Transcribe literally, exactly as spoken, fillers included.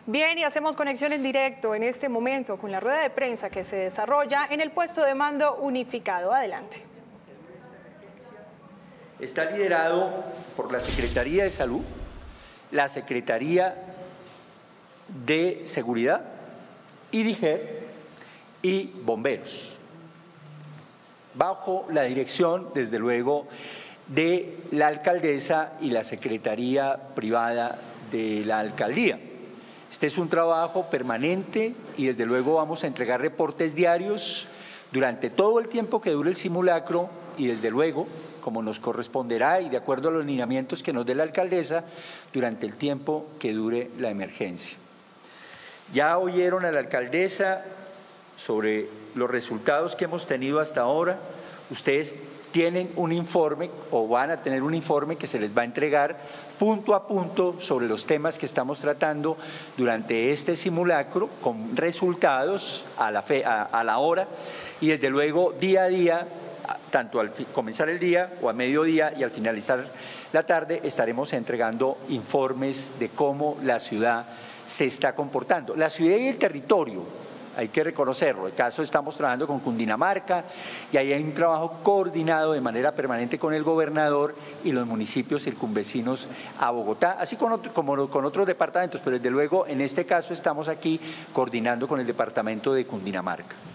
Bien, y hacemos conexión en directo en este momento con la rueda de prensa que se desarrolla en el puesto de mando unificado. Adelante. Está liderado por la Secretaría de Salud, la Secretaría de Seguridad, I D I G E R y Bomberos, bajo la dirección, desde luego, de la alcaldesa y la Secretaría Privada de la Alcaldía. Este es un trabajo permanente y desde luego vamos a entregar reportes diarios durante todo el tiempo que dure el simulacro y desde luego, como nos corresponderá y de acuerdo a los lineamientos que nos dé la alcaldesa, durante el tiempo que dure la emergencia. Ya oyeron a la alcaldesa sobre los resultados que hemos tenido hasta ahora. Ustedes tienen un informe o van a tener un informe que se les va a entregar punto a punto sobre los temas que estamos tratando durante este simulacro, con resultados a la, fe, a, a la hora y desde luego día a día, tanto al comenzar el día o a mediodía y al finalizar la tarde, estaremos entregando informes de cómo la ciudad se está comportando. La ciudad y el territorio, hay que reconocerlo. El caso, estamos trabajando con Cundinamarca y ahí hay un trabajo coordinado de manera permanente con el gobernador y los municipios circunvecinos a Bogotá, así con otro, como con otros departamentos, pero desde luego en este caso estamos aquí coordinando con el departamento de Cundinamarca.